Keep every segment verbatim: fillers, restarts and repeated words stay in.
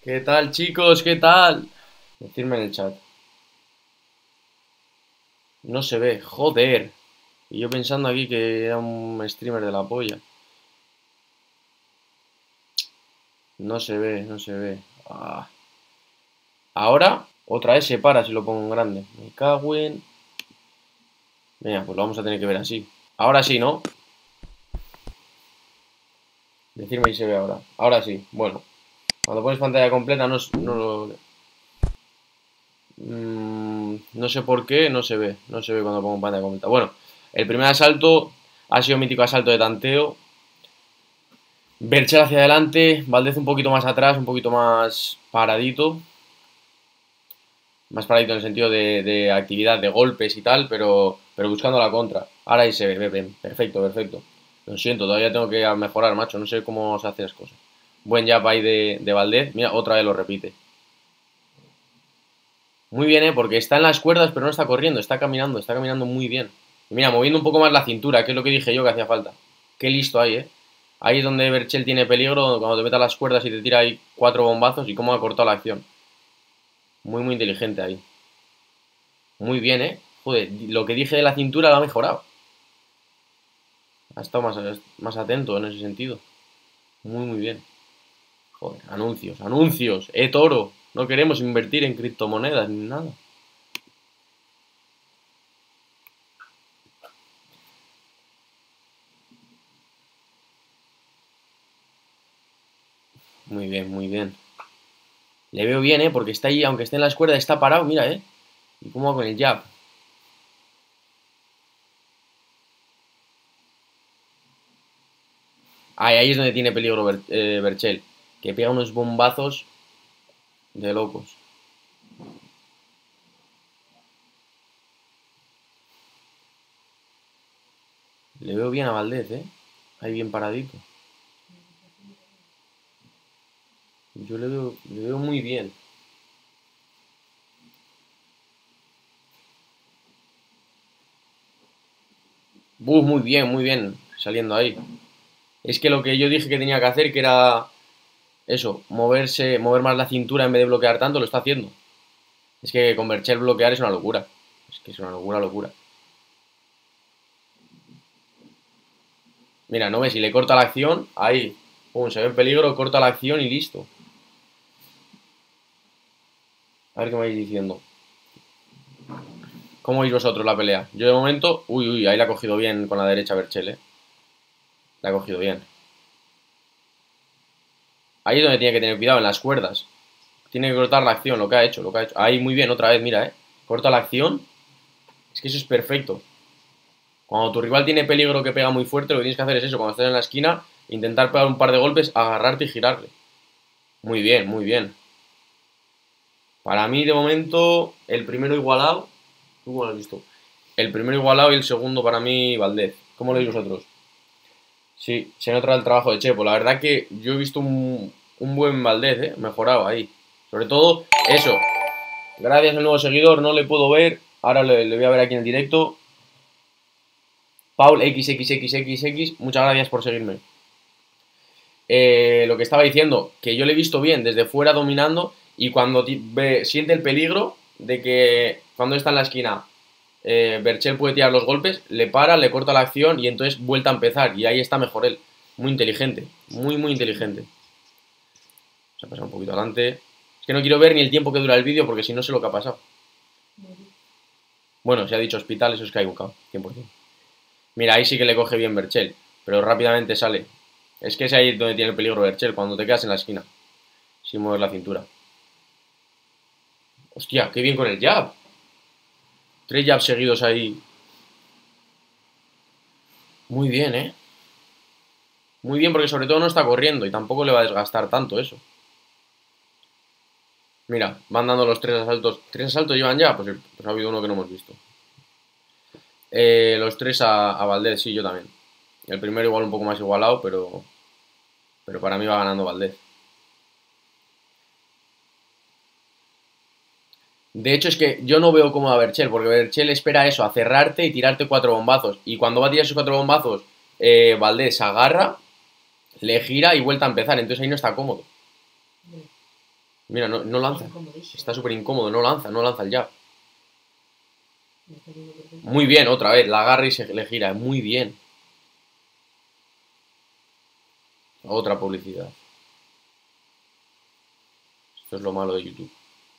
¿Qué tal, chicos? ¿Qué tal? Decidme en el chat. No se ve, joder. Y yo pensando aquí que era un streamer de la polla. No se ve, no se ve. Ah. Ahora, otra vez se para si lo pongo en grande. Me cago en... Venga, pues lo vamos a tener que ver así. Ahora sí, ¿no? Decirme si se ve ahora. Ahora sí, bueno. Cuando pones pantalla completa no, no lo... Mm, no sé por qué, no se ve. No se ve cuando pongo pantalla completa. Bueno, el primer asalto ha sido mítico asalto de tanteo. Berchel hacia adelante, Valdez un poquito más atrás, un poquito más paradito. Más paradito en el sentido de, de actividad, de golpes y tal, pero, pero buscando la contra. Ahora ahí se ve, ve, perfecto, perfecto. Lo siento, todavía tengo que mejorar, macho, no sé cómo se hacen las cosas. Buen jab ahí de, de Valdez, mira, otra vez lo repite. Muy bien, ¿eh? Porque está en las cuerdas, pero no está corriendo, está caminando, está caminando muy bien. Y mira, moviendo un poco más la cintura, que es lo que dije yo que hacía falta. Qué listo ahí, ¿eh? Ahí es donde Berchel tiene peligro, cuando te metas las cuerdas y te tira ahí cuatro bombazos y cómo ha cortado la acción. Muy, muy inteligente ahí. Muy bien, ¿eh? Joder, lo que dije de la cintura lo ha mejorado. Ha estado más, más atento en ese sentido. Muy, muy bien. Joder, anuncios, anuncios. ¡Eh, toro! No queremos invertir en criptomonedas ni nada. Muy bien, muy bien. Le veo bien, ¿eh? Porque está ahí, aunque esté en las cuerdas, está parado, mira, ¿eh? ¿Y cómo va con el jab? Ahí, ahí es donde tiene peligro Ber, eh, Berchel. Que pega unos bombazos de locos. Le veo bien a Valdez, ¿eh? Ahí bien paradito. Yo le veo, le veo muy bien. Buf, muy bien, muy bien. Saliendo ahí. Es que lo que yo dije que tenía que hacer, que era eso, moverse, mover más la cintura en vez de bloquear tanto, lo está haciendo. Es que con Berchel bloquear es una locura. Es que es una locura, locura. Mira, no ves, si le corta la acción, ahí. Pum, se ve en peligro, corta la acción y listo. A ver qué me vais diciendo. ¿Cómo veis vosotros la pelea? Yo de momento, uy, uy, ahí la ha cogido bien con la derecha Berchel, eh. La ha cogido bien. Ahí es donde tiene que tener cuidado, en las cuerdas. Tiene que cortar la acción, lo que ha hecho, lo que ha hecho. Ahí muy bien, otra vez, mira, eh. Corta la acción. Es que eso es perfecto. Cuando tu rival tiene peligro que pega muy fuerte, lo que tienes que hacer es eso, cuando estés en la esquina, intentar pegar un par de golpes, agarrarte y girarle. Muy bien, muy bien. Para mí, de momento, el primero igualado. ¿Tú cómo lo has visto? El primero igualado y el segundo para mí, Valdez. ¿Cómo lo veis vosotros? Sí, se nota el trabajo de Chepo. La verdad que yo he visto un, un buen Valdez, ¿eh? Mejorado ahí. Sobre todo, eso. Gracias al nuevo seguidor, no le puedo ver. Ahora le, le voy a ver aquí en el directo. Paul X X X X X, muchas gracias por seguirme. Eh, lo que estaba diciendo, que yo le he visto bien desde fuera dominando y cuando ve, siente el peligro de que cuando está en la esquina eh, Berchel puede tirar los golpes, le para, le corta la acción y entonces vuelta a empezar y ahí está mejor él. Muy inteligente, muy muy inteligente. Se ha pasado un poquito adelante. Es que no quiero ver ni el tiempo que dura el vídeo porque si no sé lo que ha pasado. Bueno, se ha dicho hospital, eso es que hay un caos, cien por ciento. Mira, ahí sí que le coge bien Berchel, pero rápidamente sale. Es que es ahí donde tiene el peligro Berchel, cuando te quedas en la esquina, sin mover la cintura. Hostia, qué bien con el jab. Tres jabs seguidos ahí. Muy bien, ¿eh? Muy bien, porque sobre todo no está corriendo y tampoco le va a desgastar tanto eso. Mira, van dando los tres asaltos. ¿Tres asaltos llevan ya? Pues, pues ha habido uno que no hemos visto. Eh, los tres a, a Valdez, sí, yo también. El primero igual un poco más igualado, pero, pero para mí va ganando Valdez. De hecho, es que yo no veo cómo a Berchel, porque Berchel espera eso, a cerrarte y tirarte cuatro bombazos. Y cuando va a tirar esos cuatro bombazos, eh, Valdez se agarra, le gira y vuelta a empezar. Entonces ahí no está cómodo. Mira, no, no lanza. Está súper incómodo, no lanza, no lanza el jab. Muy bien, otra vez, la agarra y se le gira, muy bien. Otra publicidad. Esto es lo malo de YouTube.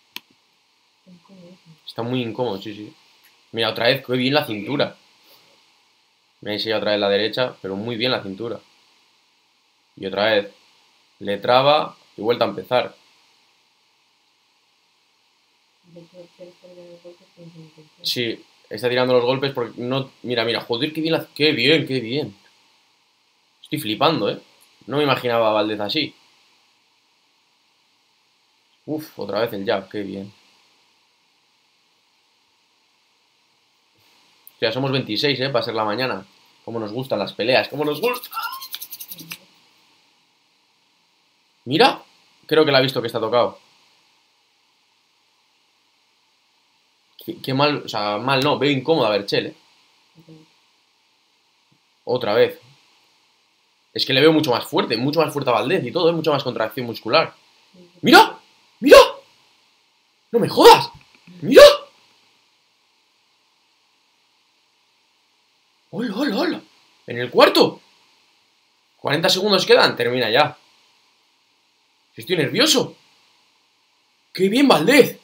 Está muy incómodo, sí, sí. Mira, otra vez, qué bien la cintura. Me ha enseñado otra vez la derecha, pero muy bien la cintura. Y otra vez, le traba y vuelta a empezar. Sí, está tirando los golpes porque no... Mira, mira, joder, qué bien, la... qué bien, qué bien. Estoy flipando, ¿eh? No me imaginaba a Valdez así. Uf, otra vez el jab, qué bien. Hostia, somos veintiséis, ¿eh? Para ser la mañana. Cómo nos gustan las peleas, cómo nos gusta. Mira, creo que la ha visto que está tocado. Qué, qué mal, o sea, mal no, veo incómoda a Berchel, ¿eh? Otra vez. Es que le veo mucho más fuerte, mucho más fuerte a Valdez y todo, es mucho más contracción muscular. ¡Mira! ¡Mira! ¡No me jodas! ¡Mira! ¡Hola, hola, hola! En el cuarto. cuarenta segundos quedan, termina ya. Estoy nervioso. ¡Qué bien, Valdez!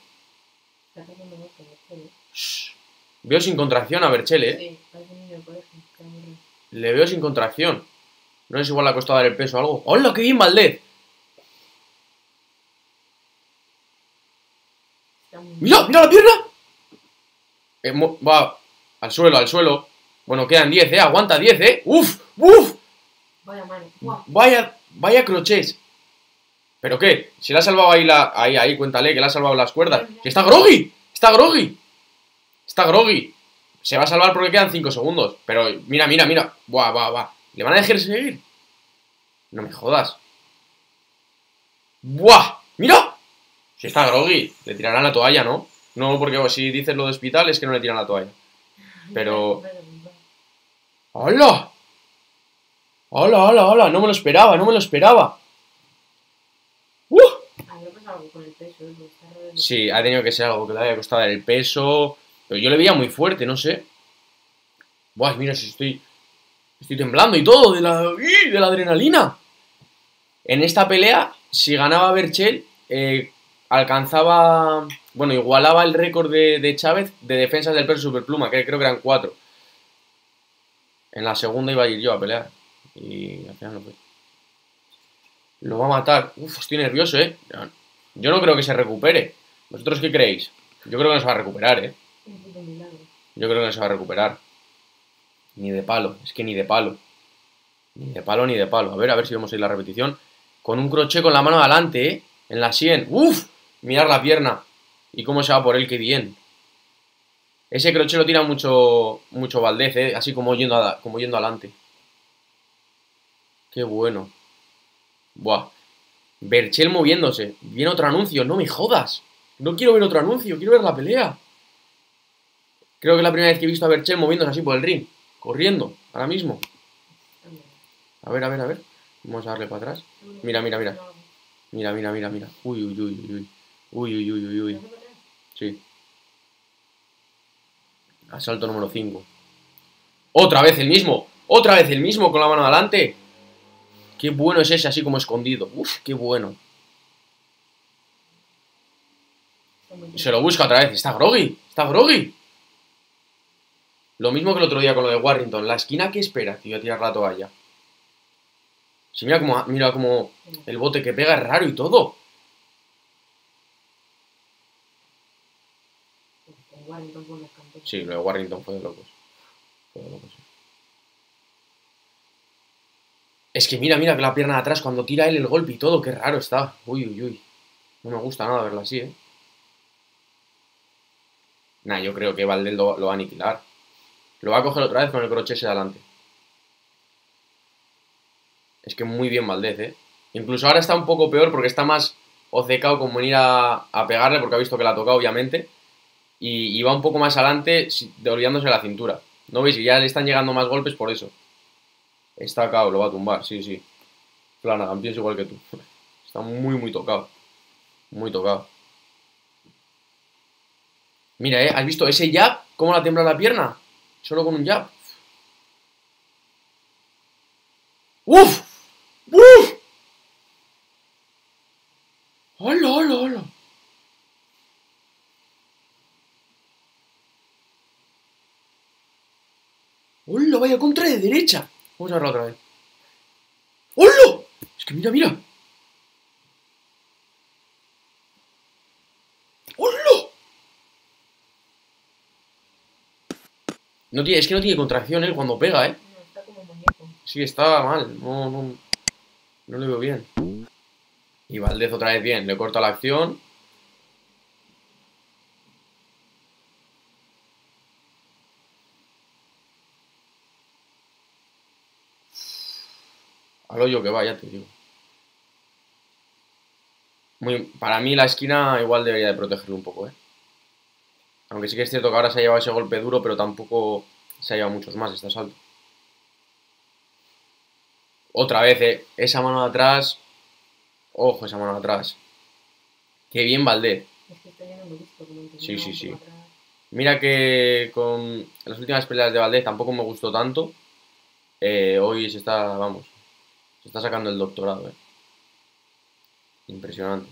Shh. Veo sin contracción a Berchel, ¿eh? Le veo sin contracción. No es igual le ha costado dar el peso o algo. ¡Hola, qué bien, Valdez! ¡Mira, mira la pierna! Eh, va, al suelo, al suelo. Bueno, quedan diez, ¿eh? Aguanta diez, ¿eh? ¡Uf! ¡Uf! Vaya mano. Vaya, vaya crochets. ¿Pero qué? Si le ha salvado ahí la... Ahí, ahí, cuéntale que le ha salvado las cuerdas. ¡Que está groggy! ¡Está groggy! Está groggy. Se va a salvar porque quedan cinco segundos. Pero mira, mira, mira. Buah, buah, buah. ¿Le van a dejar seguir? No me jodas. ¡Buah! ¡Mira! Si está groggy. Le tirarán la toalla, ¿no? No, porque si dices lo de hospital es que no le tiran la toalla. Pero... ¡Hola! ¡Hola, hola, hola! No me lo esperaba, no me lo esperaba. ¡Uh! Sí, ha tenido que ser algo que le haya costado el peso. Pero yo le veía muy fuerte, no sé. Buah, mira, si estoy... Estoy temblando y todo de la... de la adrenalina. En esta pelea, si ganaba Berchel, eh, alcanzaba... Bueno, igualaba el récord de, de Chávez de defensas del peso superpluma, que creo que eran cuatro. En la segunda iba a ir yo a pelear. Y al final no fue. Lo va a matar. Uf, estoy nervioso, ¿eh? Yo no creo que se recupere. ¿Vosotros qué creéis? Yo creo que no se va a recuperar, ¿eh? Yo creo que no se va a recuperar. Ni de palo. Es que ni de palo. Ni de palo ni de palo. A ver, a ver si vemos ahí la repetición. Con un crochet con la mano adelante, ¿eh? En la sien. ¡Uf! Mirar la pierna. Y cómo se va por él, qué bien. Ese crochet lo tira mucho mucho Valdez, ¿eh? Así como yendo, a, como yendo adelante. Qué bueno. Buah. Berchel moviéndose. Viene otro anuncio. No me jodas. No quiero ver otro anuncio. Quiero ver la pelea. Creo que es la primera vez que he visto a Berchel moviéndose así por el ring. Corriendo. Ahora mismo. A ver, a ver, a ver. Vamos a darle para atrás. Mira, mira, mira. Mira, mira, mira, mira. Uy, uy, uy, uy, uy. Uy, uy, uy, uy, uy. Sí. Asalto número cinco. ¡Otra vez el mismo! ¡Otra vez el mismo con la mano adelante! ¡Qué bueno es ese así como escondido! ¡Uf, qué bueno! Se lo busca otra vez. ¡Está groggy! ¡Está groggy! Lo mismo que el otro día con lo de Warrington. La esquina que espera, tío, a tirar la toalla. Si mira como, mira como el bote que pega es raro y todo. Sí, lo de Warrington fue de locos. Fue de locos. Es que mira, mira que la pierna de atrás cuando tira él el golpe y todo, qué raro está. Uy, uy, uy. No me gusta nada verlo así, ¿eh? Nah, yo creo que Valdez lo, lo va a aniquilar. Lo va a coger otra vez con el crochet ese de adelante. Es que muy bien Valdez, ¿eh? Incluso ahora está un poco peor porque está más obcecado con venir a, a pegarle porque ha visto que la ha tocado, obviamente. Y, y va un poco más adelante olvidándose de la cintura. ¿No veis? Que ya le están llegando más golpes por eso. Está cao, lo va a tumbar, sí, sí. Flanagan, pienso igual que tú. Está muy, muy tocado. Muy tocado. Mira, ¿eh? ¿Has visto ese jab? ¿Cómo la tembla la pierna? Solo con un jab. ¡Uf! ¡Uf! ¡Hola, hola, hola! ¡Hola! Vaya contra de derecha. Vamos a verla otra vez. ¡Hola! Es que mira, mira. ¡Hola! No tiene, es que no tiene contracción él cuando pega, ¿eh? No, está como muñeco. Sí, está mal. No, no, no le veo bien. Y Valdez otra vez bien. Le corta la acción. Al hoyo que va, ya te digo. Muy, para mí la esquina igual debería de protegerlo un poco, ¿eh? Aunque sí que es cierto que ahora se ha llevado ese golpe duro, pero tampoco se ha llevado muchos más este asalto. Otra vez, ¿eh? Esa mano de atrás. Ojo, esa mano de atrás. Qué bien Valdez. Es que esto ya no lo he visto como entrenado, Sí, sí, sí. como atrás. Mira que con las últimas peleas de Valdez tampoco me gustó tanto. Eh, hoy se está, vamos, se está sacando el doctorado, ¿eh? Impresionante.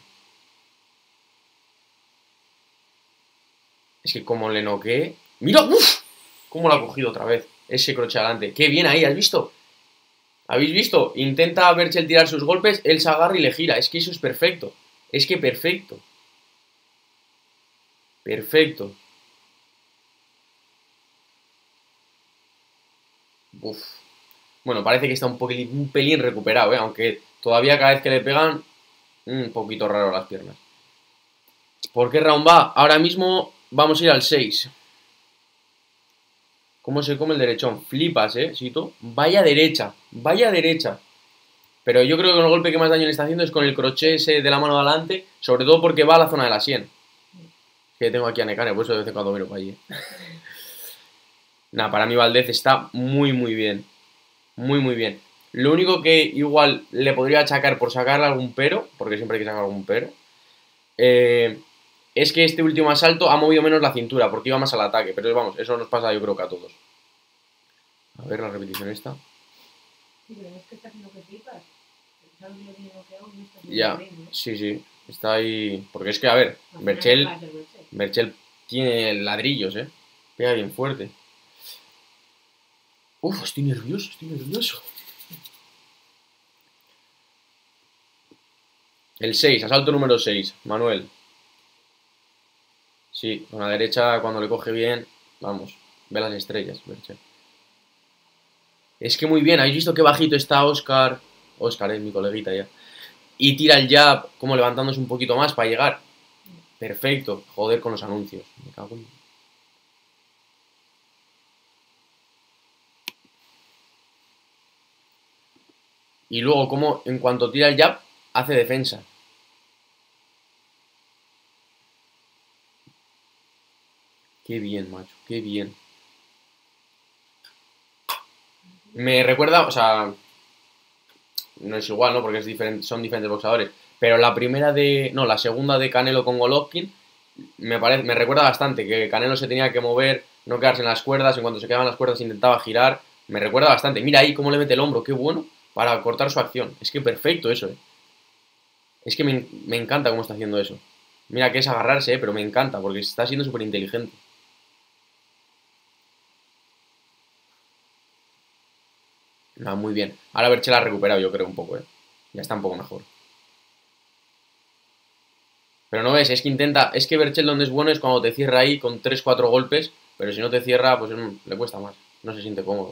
Es que como le noqué. ¡Mira! ¡Uf! ¿Cómo lo ha cogido otra vez? Ese croche adelante. ¡Qué bien ahí! ¿Has visto? ¿Habéis visto? Intenta Berchel tirar sus golpes, él se agarra y le gira. Es que eso es perfecto. Es que perfecto. Perfecto. Uf. Bueno, parece que está un, poquilín, un pelín recuperado, ¿eh? Aunque todavía cada vez que le pegan, un poquito raro las piernas. ¿Por qué round va? Ahora mismo vamos a ir al seis. ¿Cómo se come el derechón? Flipas, ¿eh, Sito? Vaya derecha, vaya derecha. Pero yo creo que el golpe que más daño le está haciendo es con el crochet ese de la mano de adelante, sobre todo porque va a la zona de la sien. Que tengo aquí a Nekane, por eso de vez en cuando miro para allí. Nada, para mí Valdez está muy, muy bien. Muy, muy bien. Lo único que igual le podría achacar por sacarle algún pero, porque siempre hay que sacar algún pero, eh, es que este último asalto ha movido menos la cintura, porque iba más al ataque. Pero vamos, eso nos pasa yo creo que a todos. A ver la repetición esta. Sí, pero no es que está haciendo que flipas. ¿Sabes lo bien que hago? No está haciendo Ya, bien, ¿eh? sí, sí. Está ahí. Porque es que, a ver, Al final Berchel, no puede hacer Berchel. Berchel tiene ladrillos, ¿eh? Pega bien fuerte. Uf, estoy nervioso, estoy nervioso. El seis, asalto número seis, Manuel. Sí, con la derecha cuando le coge bien, vamos, ve las estrellas, Berchel. Es que muy bien, ¿habéis visto qué bajito está Oscar? Oscar es mi coleguita ya. Y tira el jab como levantándose un poquito más para llegar. Perfecto. Joder con los anuncios. Me cago en... Y luego, como en cuanto tira el jab, hace defensa. Qué bien, macho. Qué bien. Me recuerda, o sea, no es igual, ¿no? Porque es diferente, son diferentes boxeadores. Pero la primera de, no, la segunda de Canelo con Golovkin me parece, me recuerda bastante que Canelo se tenía que mover, no quedarse en las cuerdas. En cuanto se quedaban las cuerdas intentaba girar. Me recuerda bastante. Mira ahí cómo le mete el hombro, qué bueno para cortar su acción. Es que perfecto eso, ¿eh? Es que me, me encanta cómo está haciendo eso. Mira que es agarrarse, ¿eh? Pero me encanta porque está siendo súper inteligente. No, muy bien. Ahora Berchel ha recuperado, yo creo, un poco, ¿eh? Ya está un poco mejor. Pero no ves, es que intenta. Es que Berchel donde es bueno es cuando te cierra ahí con tres cuatro golpes. Pero si no te cierra, pues mm, le cuesta más. No se siente cómodo.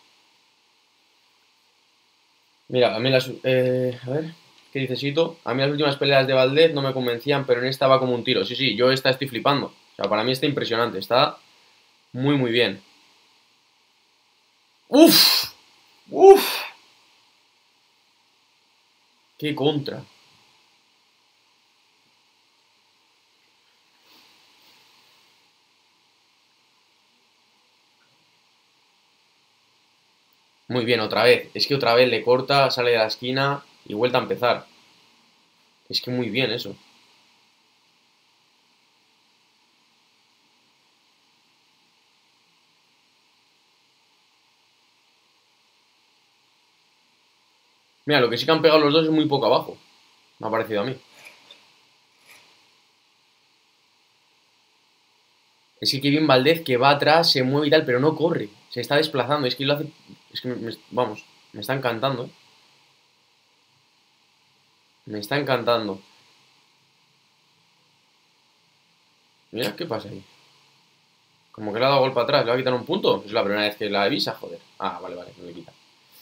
Mira, a mí las. Eh, a ver, ¿qué dice Sito? A mí las últimas peleas de Valdez no me convencían, pero en esta va como un tiro. Sí, sí, yo esta estoy flipando. O sea, para mí está impresionante. Está muy, muy bien. ¡Uf! ¡Uf! ¡Qué contra! Muy bien, otra vez. Es que otra vez le corta, sale de la esquina y vuelta a empezar. Es que muy bien eso. Mira, lo que sí que han pegado los dos es muy poco abajo. Me ha parecido a mí. Es que Kevin Valdez que va atrás, se mueve y tal, pero no corre. Se está desplazando. Es que lo hace... Es que, me, me, vamos, me está encantando. ¿eh? Me está encantando. Mira, ¿qué pasa ahí? Como que le ha dado golpe atrás. ¿Le va a quitar un punto? Es la primera vez que la avisa, joder. Ah, vale, vale, no le quita.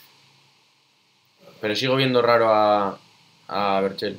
Pero sigo viendo raro a... A Berchel.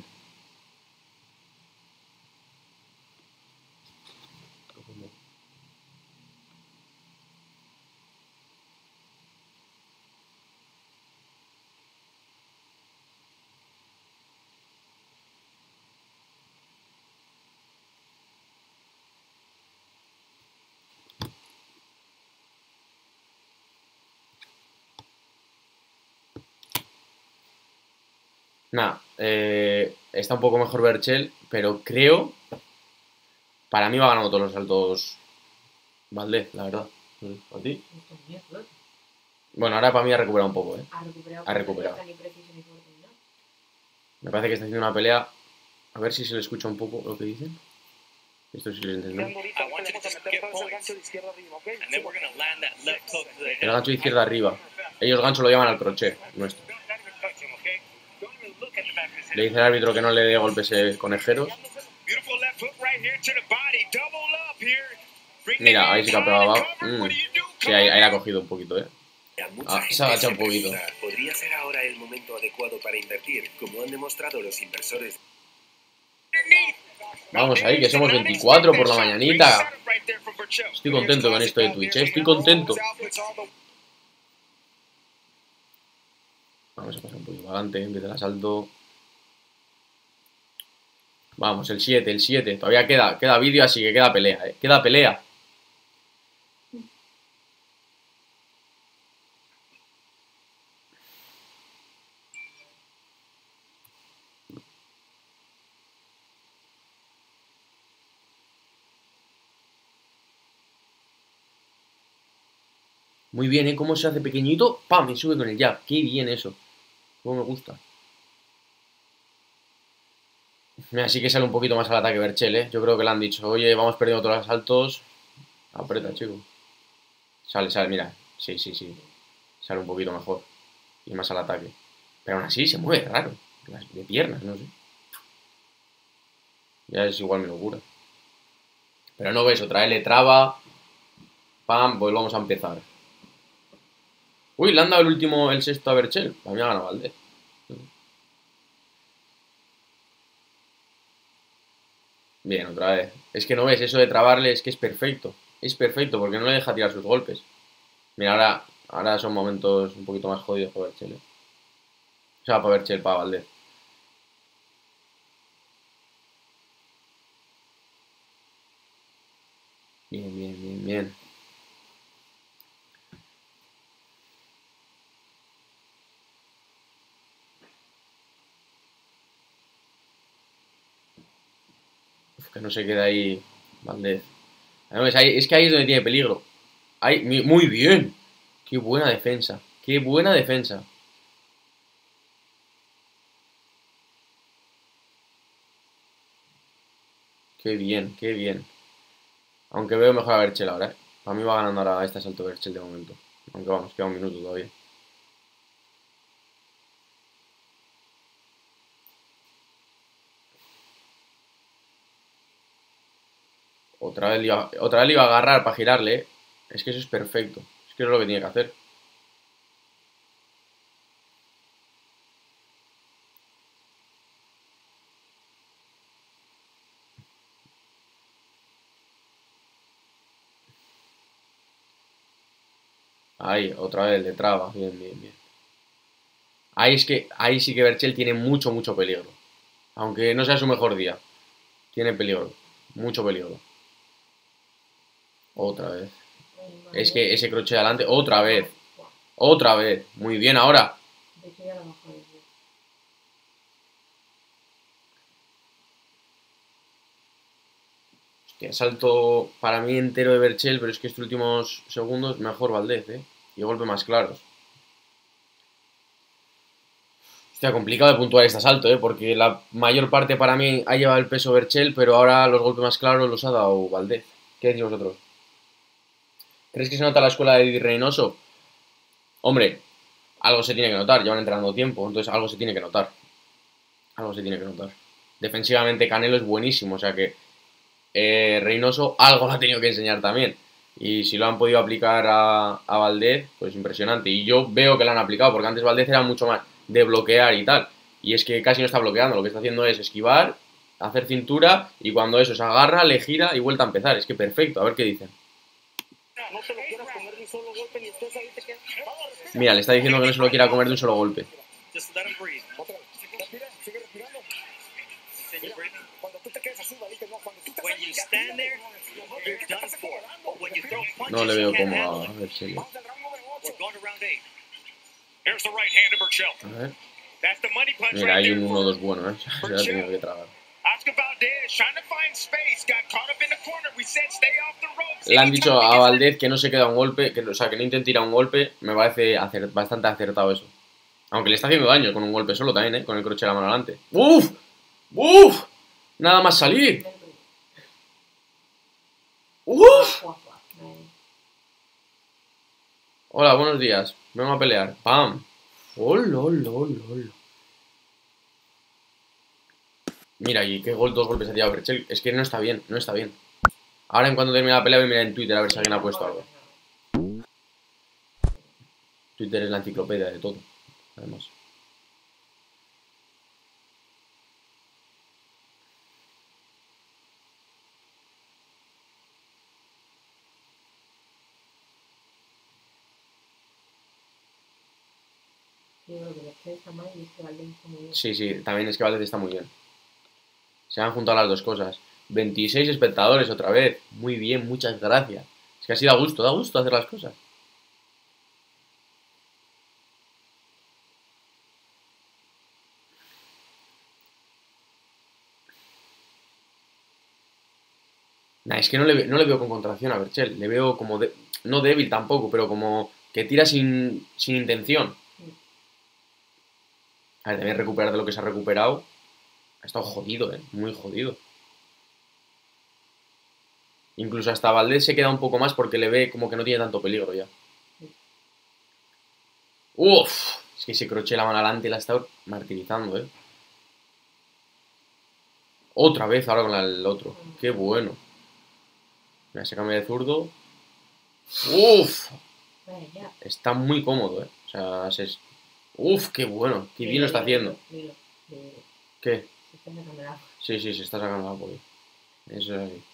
Nada, eh, está un poco mejor Berchel, pero creo... Para mí va ganando todos los saltos Valdez, la verdad. ¿A ti? Bueno, ahora para mí ha recuperado un poco, ¿eh? Ha recuperado. Ha recuperado. Ni preciso ni fuerte ni nada. Me parece que está haciendo una pelea. A ver si se le escucha un poco lo que dicen. Esto sí lo entendemos. El gancho de izquierda arriba. Ellos gancho lo llaman al crochet, nuestro. Le dice el árbitro que no le dé golpes eh, conejeros. Mira, ahí sí que ha pegado abajo. Mm. Sí, ahí, ahí la ha cogido un poquito, ¿eh? Ah, se ha agachado un poquito. ¿Podría ser ahora el momento adecuado para invertir, como han demostrado los inversores? Vamos ahí, que somos veinticuatro por la mañanita. Estoy contento con esto de Twitch, ¿eh? Estoy contento. Vamos a pasar un poquito adelante, empieza el asalto. Vamos, el siete, el siete. Todavía queda, queda vídeo, así que queda pelea, ¿eh? Queda pelea. Muy bien, ¿eh? Cómo se hace pequeñito. ¡Pam! Y sube con el jab. Qué bien eso. Cómo me gusta. Mira, sí que sale un poquito más al ataque Berchel, ¿eh? Yo creo que le han dicho, oye, vamos perdiendo todos los asaltos. Aprieta, chico. Sale, sale, mira. Sí, sí, sí. Sale un poquito mejor. Y más al ataque. Pero aún así se mueve raro. De piernas, no sé. Ya es igual mi locura. Pero no ves, otra vez le traba. Pam, pues vamos a empezar. Uy, le han dado el último, el sexto a Berchel. Para mí ha ganado Valdez. Bien, otra vez. Es que no ves, eso de trabarle es que es perfecto. Es perfecto porque no le deja tirar sus golpes. Mira, ahora, ahora son momentos un poquito más jodidos para Berchel, ¿eh? O sea, para Berchel, para Valdez. Bien, bien, bien, bien. Uf, que no se queda ahí Valdez. No, es, ahí, es que ahí es donde tiene peligro. Ahí, muy bien. Qué buena defensa. Qué buena defensa. Qué bien, qué bien. Aunque veo mejor a Berchel ahora, ¿eh? Para mí va ganando ahora a este asalto Berchel de momento. Aunque vamos, queda un minuto todavía. Otra vez, le iba, otra vez le iba a agarrar para girarle, ¿eh? Es que eso es perfecto. Es que es lo que tiene que hacer. Ahí, otra vez le traba. Bien, bien, bien. Ahí es que, ahí sí que Berchel tiene mucho, mucho peligro. Aunque no sea su mejor día. Tiene peligro. Mucho peligro. Otra vez. Es que ese crochet adelante. Otra vez. Otra vez. Muy bien ahora. De hecho, ya lo bajó desde. Hostia, salto para mí entero de Berchel, pero es que estos últimos segundos mejor Valdez, ¿eh? Y golpe más claros. Está complicado de puntuar este asalto, ¿eh? Porque la mayor parte para mí ha llevado el peso Berchel, pero ahora los golpes más claros los ha dado Valdez. ¿Qué decís vosotros? ¿Crees que se nota la escuela de Eddie Reynoso? Hombre, algo se tiene que notar, llevan entrenando tiempo, entonces algo se tiene que notar. Algo se tiene que notar. Defensivamente Canelo es buenísimo, o sea que eh, Reynoso algo lo ha tenido que enseñar también. Y si lo han podido aplicar a, a Valdez, pues impresionante. Y yo veo que lo han aplicado, porque antes Valdez era mucho más de bloquear y tal. Y es que casi no está bloqueando, lo que está haciendo es esquivar, hacer cintura, y cuando eso se agarra, le gira y vuelta a empezar. Es que perfecto, a ver qué dicen. No te lo quieras comer de un solo golpe ni estés ahí te quedas. Mira, le está diciendo que no se lo quiera comer de un solo golpe. Just let him breathe. Respira, sigue respirando. Continue breathing. Cuando tú te quedes así, ¿viste? No, cuando tú te When you stand there, you're done for. But when you throw punches, No le you veo can't como handle a it. Berchel. vamos al round número ocho. We're going to round eight. Here's the right hand of Berchelt. A ver. That's the money punch Mira, right hay there un for uno dos bueno, ¿eh? Se lo ha tenido que tragar. Oscar Valdez trying to find space, got caught up in the corner. We said stay off the ropes. Le han dicho a Valdez que no se queda un golpe, que, o sea, que no intente ir a un golpe. Me parece acer- bastante acertado eso. Aunque le está haciendo daño con un golpe solo también, ¿eh? Con el crochet de la mano adelante. ¡Uf! ¡Uf! Nada más salir. ¡Uf! Hola, buenos días. Vengo a pelear. ¡Pam! ¡Hola, hola, hola, hola! Mira, y qué gol, dos golpes ha tirado Berchel. Es que no está bien, no está bien. Ahora en cuanto termine la pelea voy a mirar en Twitter a ver si alguien ha puesto algo. Twitter es la enciclopedia de todo, además. Yo creo que Berchel está mal y este Valdez está muy bien. Sí, sí, también es que Valdez está muy bien. Se han juntado las dos cosas. veintiséis espectadores otra vez. Muy bien, muchas gracias. Es que así da gusto, da gusto hacer las cosas. Nah, es que no le, ve- no le veo con contracción a Berchel. Le veo como... de- no débil tampoco, pero como que tira sin, sin intención. A ver, también recuperar de lo que se ha recuperado. Ha estado jodido, ¿eh? Muy jodido. Incluso hasta Valdez se queda un poco más porque le ve como que no tiene tanto peligro ya. Uf, es que ese crochet la mano adelante la ha estado martirizando, ¿eh? Otra vez ahora con la- el otro. Qué bueno. Mira, se cambia de zurdo. Uf, Vaya, ya. está muy cómodo, ¿eh? O sea, se... Uf, qué bueno. Qué bien lo está haciendo. Dilo, dilo, dilo. ¿Qué? Se está sacando el agua. Sí, sí, se está sacando la polla. Eso es así.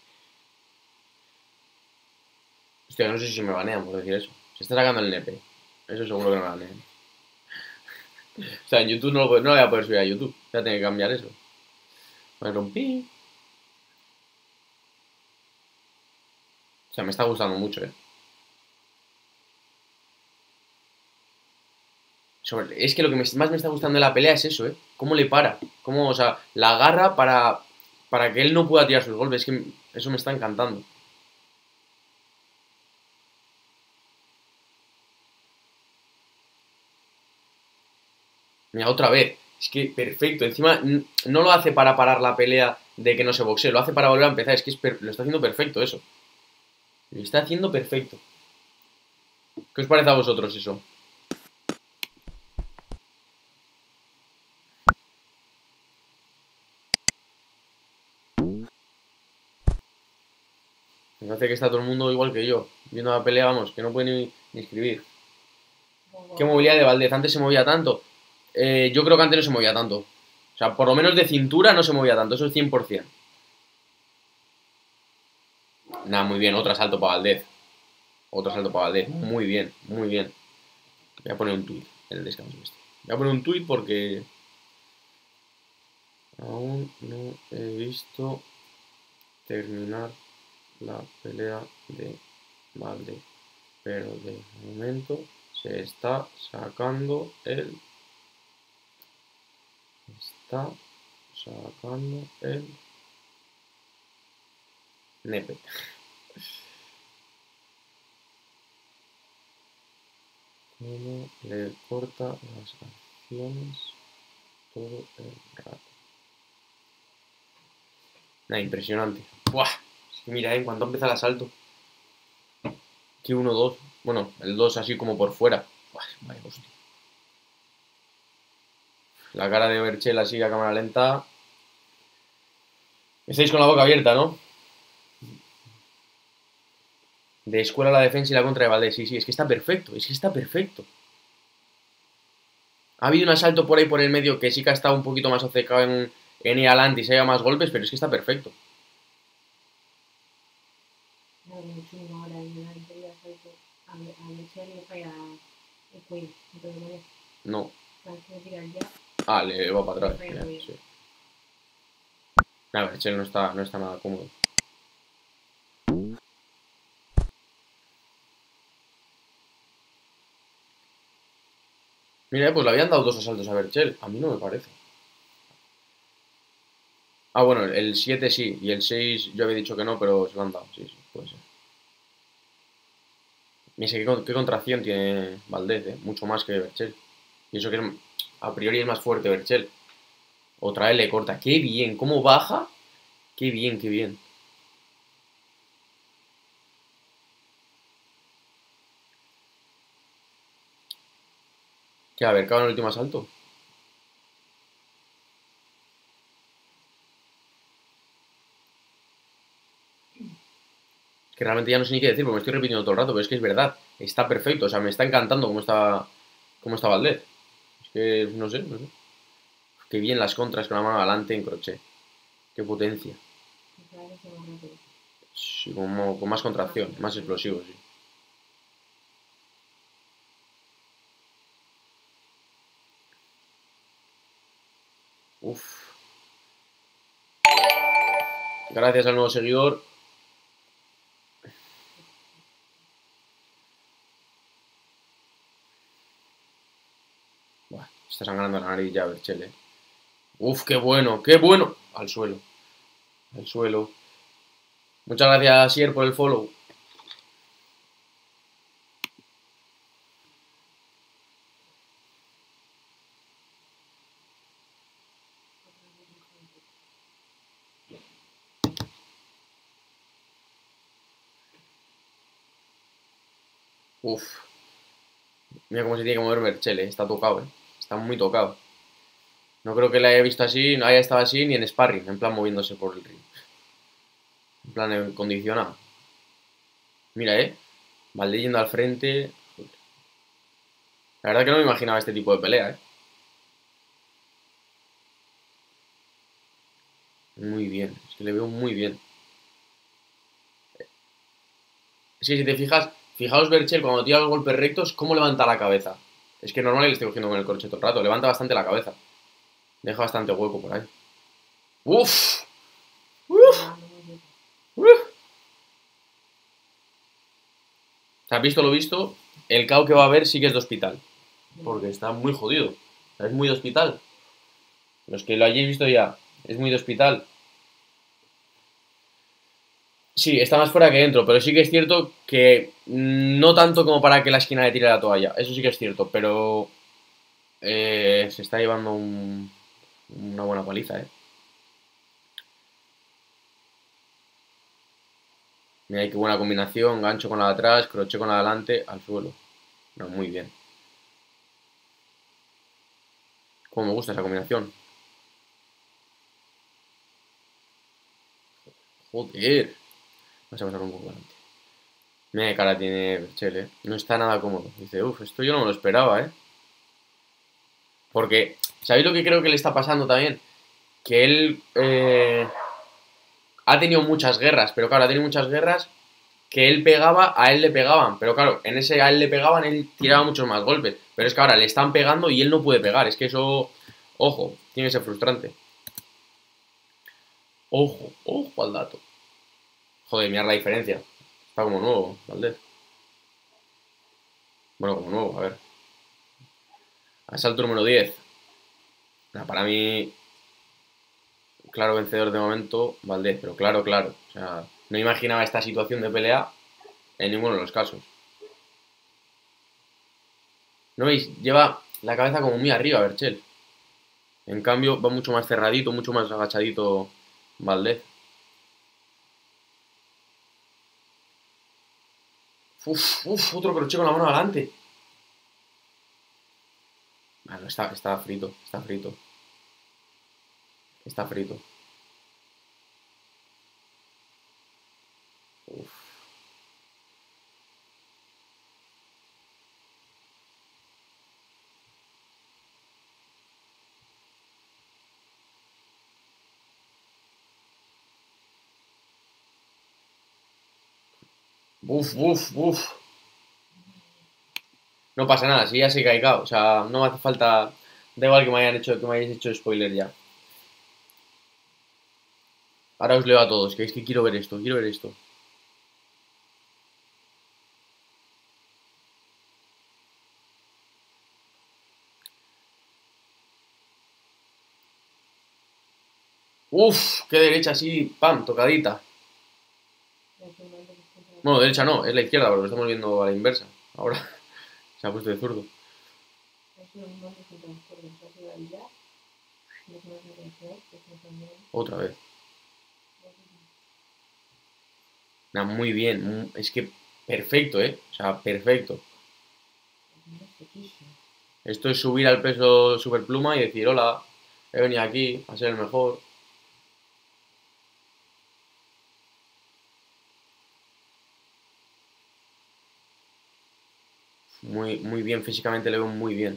Hostia, no sé si me banean por decir eso. Se está sacando el nepe. Eso seguro que no me banean. O sea, en YouTube no lo, puedo- no lo voy a poder subir a YouTube. Voy a tener que cambiar eso. Me rompí. O sea, me está gustando mucho, eh. Sobre- es que lo que me- más me está gustando de la pelea es eso, eh. Cómo le para. Cómo, o sea, la agarra para, para que él no pueda tirar sus golpes. Es que eso me está encantando. Mira, otra vez. Es que perfecto. Encima n- no lo hace para parar la pelea de que no se boxee. Lo hace para volver a empezar. Es que es per- lo está haciendo perfecto eso. Lo está haciendo perfecto. ¿Qué os parece a vosotros eso? Me parece que está todo el mundo igual que yo. Viendo la pelea, vamos, que no puede ni, ni escribir. ¿Qué movilidad de Valdez? Antes se movía tanto. Eh, yo creo que antes no se movía tanto. O sea, por lo menos de cintura no se movía tanto. Eso es cien por cien. Nada, muy bien. Otro asalto para Valdez. Otro asalto para Valdez. Muy bien, muy bien. Voy a poner un tuit en el descanso este. Voy a poner un tuit porque... Aún no he visto terminar la pelea de Valdez. Pero de momento se está sacando el... Está sacando el... nepe. Cómo le corta las acciones todo el rato. Nada, impresionante. ¡Buah! Es que mira, en cuanto empieza el asalto. Que uno dos. Bueno, el dos así como por fuera. ¡Buah! Vaya hostia. La cara de Berchel así a cámara lenta. Estáis con la boca abierta, ¿no? De escuela a la defensa y la contra de Valdés. Sí, sí, es que está perfecto. Es que está perfecto. Ha habido un asalto por ahí por el medio que sí que ha estado un poquito más obcecado en, en ir adelante y se haya más golpes, pero es que está perfecto. No, muy chungo ahora en el anterior asalto. A a Michelle le falla el cuello. No te lo molesta. No. Para que me tiras ya. Ah, le va para atrás. Le falla Ya, el cuello. sí. A ver, Chel no está, no está nada cómodo. Mira, pues le habían dado dos asaltos a Berchel. A mí no me parece. Ah, bueno, el siete sí. Y el seis yo había dicho que no, pero se lo han dado. Sí, sí, puede ser. Ni sé qué, con- qué contracción tiene Valdez, ¿eh? Mucho más que Berchel. Y eso que es, a priori es más fuerte Berchel. Otra vez le corta. ¡Qué bien! ¿Cómo baja? ¡Qué bien, qué bien! ¿Qué? A ver, ¿acaba en el último asalto? Que realmente ya no sé ni qué decir, porque me estoy repitiendo todo el rato, pero es que es verdad. Está perfecto, o sea, me está encantando cómo está, cómo está Valdez. Es que, no sé, no sé. Qué bien las contras con la mano adelante en crochet. Qué potencia. Otra vez se va rápido. Sí, como, con más contracción, más explosivo, sí. Uf. Gracias al nuevo seguidor. Buah, está sangrando la nariz ya, Berchel, eh. Uf, qué bueno, qué bueno. Al suelo, al suelo. Muchas gracias, Sier, por el follow. Uf. Mira cómo se tiene que mover Berchel, eh. Está tocado, eh. Está muy tocado. No creo que la haya visto así, no haya estado así ni en sparring, en plan moviéndose por el ring. En plan eh, condicionado. Mira, eh. Valdés yendo al frente. La verdad que no me imaginaba este tipo de pelea, eh. Muy bien, es que le veo muy bien. Es que si te fijas, fijaos Berchel cuando tira los golpes rectos, cómo levanta la cabeza. Es que normal que le estoy cogiendo con el corche todo el rato, levanta bastante la cabeza. Deja bastante hueco por ahí. ¡Uf! ¡Uf! Ah, no, no, no. ¡Uf! ¿Te has visto lo visto? El K O que va a haber sí que es de hospital. Porque está muy jodido. Es muy de hospital. Los que lo hayáis visto ya, es muy de hospital. Sí, está más fuera que dentro, pero sí que es cierto que no tanto como para que la esquina le tire la toalla. Eso sí que es cierto, pero eh, se está llevando un, una buena paliza, ¿eh? Mira, qué buena combinación, gancho con la de atrás, crochet con la de adelante, al suelo. No, muy bien. Cómo me gusta esa combinación. Joder. Vamos a pasar un poco adelante. Mira qué cara tiene Berchel, ¿eh? No está nada cómodo. Dice, uff, esto yo no me lo esperaba, ¿eh? Porque, ¿sabéis lo que creo que le está pasando también? Que él eh, ha tenido muchas guerras, pero claro, ha tenido muchas guerras que él pegaba, a él le pegaban. Pero claro, en ese a él le pegaban, él tiraba muchos más golpes. Pero es que ahora le están pegando y él no puede pegar. Es que eso, ojo, tiene que ser frustrante. Ojo, ojo al dato. Joder, mirad la diferencia. Está como nuevo, Valdez. Bueno, como nuevo, a ver. Asalto número diez. Nah, para mí, claro vencedor de momento, Valdez, pero claro, claro. O sea, no imaginaba esta situación de pelea en ninguno de los casos. ¿No veis? Lleva la cabeza como muy arriba, Berchel. En cambio, va mucho más cerradito, mucho más agachadito Valdez. Uf, uf, otro crochet con la mano adelante. Bueno, está, está frito, está frito. Está frito. Uf. Uf, uf, uf. No pasa nada, si ya se caicao. O sea, no hace falta. Da igual que me hayan hecho, que me hayáis hecho spoiler ya. Ahora os leo a todos, que es que quiero ver esto, quiero ver esto. Uf, qué derecha así, pam, tocadita. Bueno, derecha no, es la izquierda, porque lo estamos viendo a la inversa. Ahora se ha puesto de zurdo. Otra vez. Nah, muy bien, es que perfecto, ¿eh? O sea, perfecto. Esto es subir al peso superpluma y decir, hola, he venido aquí a ser el mejor. Muy, muy bien, físicamente le veo muy bien.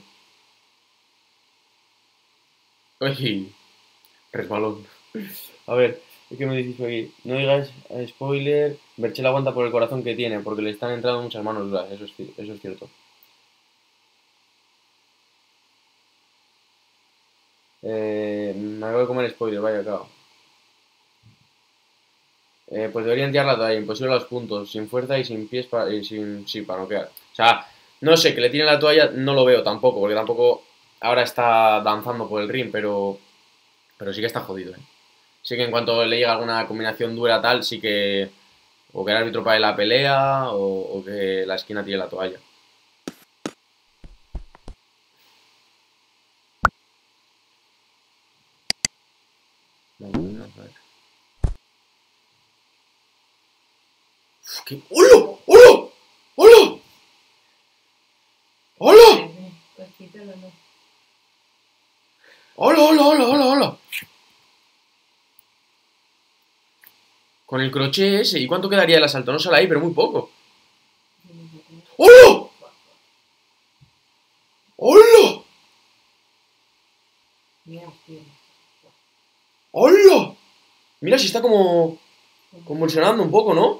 Uy, resbalón. A ver, ¿qué me dices aquí? No digas eh, spoiler. Berchel aguanta por el corazón que tiene, porque le están entrando muchas manos duras, eso es, eso es cierto. Eh, me acabo de comer spoiler, vaya, claro. Eh, pues deberían tirar la toalla, imposible a los puntos, sin fuerza y sin pies para, y sin, sí, para noquear. O sea, no sé, que le tiren la toalla no lo veo tampoco, porque tampoco ahora está danzando por el ring, pero, pero sí que está jodido, ¿eh? Sí que en cuanto le llega alguna combinación dura tal, sí que o que el árbitro pague la pelea o, o que la esquina tire la toalla. Vamos a ver. Uf, ¿qué? ¡Hola! ¡Hola! ¡Hola! ¡Hola! ¡Hola, hola, hola, hola, hola! Con el crochet ese, ¿y cuánto quedaría el asalto? No sale ahí, pero muy poco. ¡Hola! ¡Hola! ¡Hola! Mira si está como convulsionando un poco, ¿no?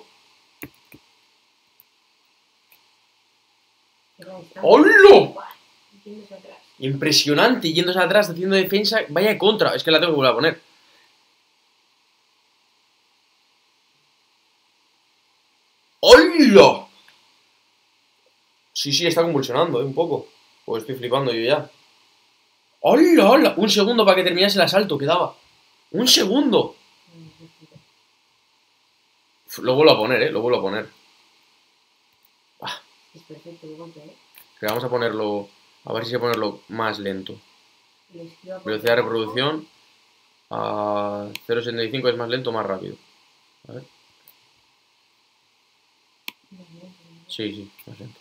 ¡Hola! Impresionante, yéndose atrás, haciendo defensa. Vaya contra, es que la tengo que volver a poner. ¡Hola! Sí, sí, está convulsionando, ¿eh? Un poco. Pues estoy flipando yo ya. ¡Hola, hola! Un segundo para que terminase el asalto, quedaba. ¡Un segundo! Lo vuelvo a poner, ¿eh? Lo vuelvo a poner. Ah. Es perfecto el golpe, ¿eh? Que vamos a ponerlo... A ver si sé ponerlo más lento. Velocidad de reproducción a cero coma setenta y cinco es más lento o más rápido. A ver. Sí, sí, más lento.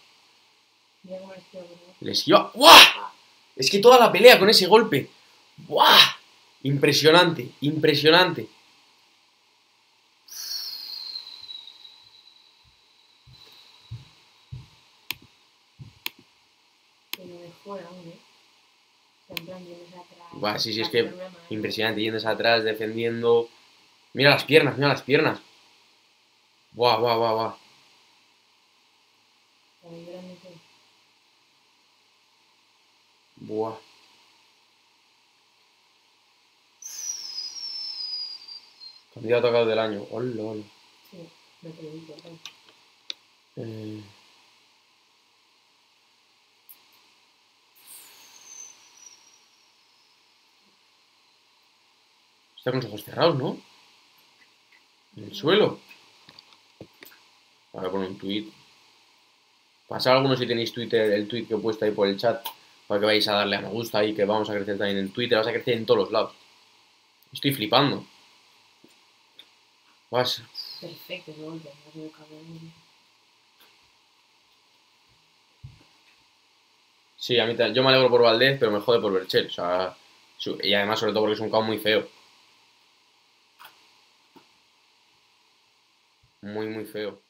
Le esquiva. ¡Buah! Es que toda la pelea con ese golpe. ¡Buah! Impresionante, impresionante. Buah, sí, sí, es que impresionante, yéndose atrás, defendiendo. Mira las piernas, mira las piernas. Buah, buah, buah, buah. Buah. Candidato a cabo del año. Hola, hola. Sí, me acredito. Eh... Está con los ojos cerrados, ¿no? En el suelo. Voy a poner un tweet. Pasad algunos si tenéis Twitter, el tweet que he puesto ahí por el chat. para que vayáis a darle a me gusta y que vamos a crecer también en Twitter, vas a crecer en todos los lados. Estoy flipando. Vas. Perfecto ese golpe, ha sido cabrón. Sí, a mí ta- yo me alegro por Valdez, pero me jode por Berchel. O sea, su- y además, sobre todo porque es un K O muy feo. Muy, muy feo.